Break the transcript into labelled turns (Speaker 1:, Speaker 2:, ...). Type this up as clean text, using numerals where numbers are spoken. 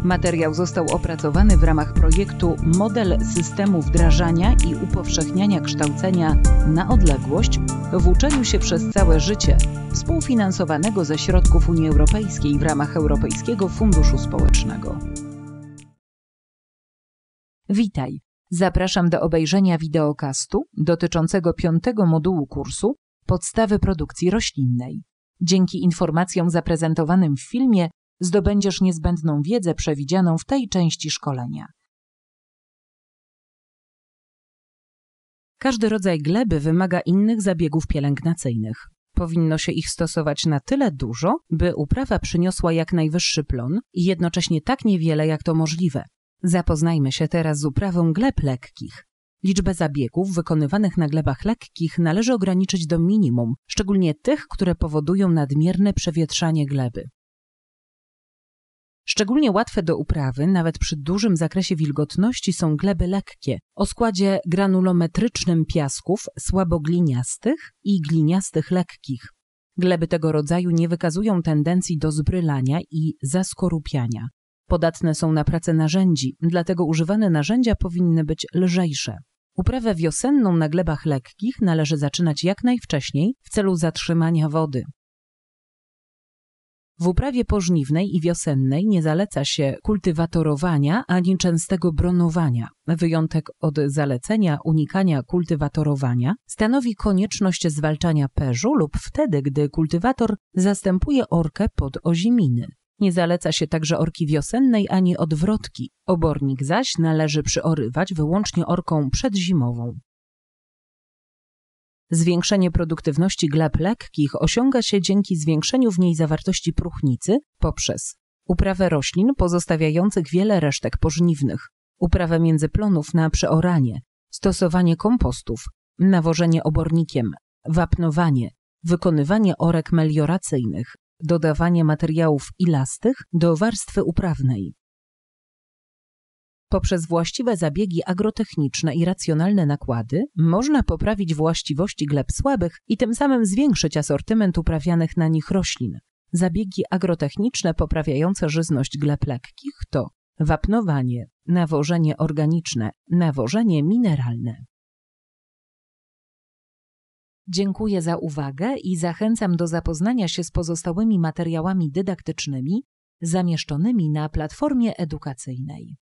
Speaker 1: Materiał został opracowany w ramach projektu Model systemu wdrażania i upowszechniania kształcenia na odległość w uczeniu się przez całe życie, współfinansowanego ze środków Unii Europejskiej w ramach Europejskiego Funduszu Społecznego. Witaj! Zapraszam do obejrzenia wideokastu dotyczącego 5. modułu kursu Podstawy produkcji roślinnej. Dzięki informacjom zaprezentowanym w filmie zdobędziesz niezbędną wiedzę przewidzianą w tej części szkolenia. Każdy rodzaj gleby wymaga innych zabiegów pielęgnacyjnych. Powinno się ich stosować na tyle dużo, by uprawa przyniosła jak najwyższy plon i jednocześnie tak niewiele, jak to możliwe. Zapoznajmy się teraz z uprawą gleb lekkich. Liczbę zabiegów wykonywanych na glebach lekkich należy ograniczyć do minimum, szczególnie tych, które powodują nadmierne przewietrzanie gleby. Szczególnie łatwe do uprawy, nawet przy dużym zakresie wilgotności, są gleby lekkie, o składzie granulometrycznym piasków słabogliniastych i gliniastych lekkich. Gleby tego rodzaju nie wykazują tendencji do zbrylania i zaskorupiania. Podatne są na pracę narzędzi, dlatego używane narzędzia powinny być lżejsze. Uprawę wiosenną na glebach lekkich należy zaczynać jak najwcześniej w celu zatrzymania wody. W uprawie pożniwnej i wiosennej nie zaleca się kultywatorowania ani częstego bronowania. Wyjątek od zalecenia unikania kultywatorowania stanowi konieczność zwalczania perzu lub wtedy, gdy kultywator zastępuje orkę pod oziminy. Nie zaleca się także orki wiosennej ani odwrotki. Obornik zaś należy przyorywać wyłącznie orką przedzimową. Zwiększenie produktywności gleb lekkich osiąga się dzięki zwiększeniu w niej zawartości próchnicy poprzez uprawę roślin pozostawiających wiele resztek pożniwnych, uprawę międzyplonów na przeoranie, stosowanie kompostów, nawożenie obornikiem, wapnowanie, wykonywanie orek melioracyjnych, dodawanie materiałów ilastych do warstwy uprawnej. Poprzez właściwe zabiegi agrotechniczne i racjonalne nakłady można poprawić właściwości gleb słabych i tym samym zwiększyć asortyment uprawianych na nich roślin. Zabiegi agrotechniczne poprawiające żyzność gleb lekkich to wapnowanie, nawożenie organiczne, nawożenie mineralne. Dziękuję za uwagę i zachęcam do zapoznania się z pozostałymi materiałami dydaktycznymi zamieszczonymi na platformie edukacyjnej.